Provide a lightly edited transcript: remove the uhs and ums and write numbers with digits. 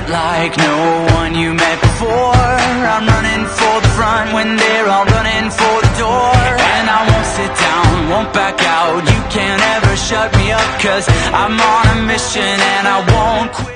like no one you met before. I'm running for the front when they're all running for the door. And I won't sit down, won't back out. You can't ever shut me up, 'cause I'm on a mission and I won't quit.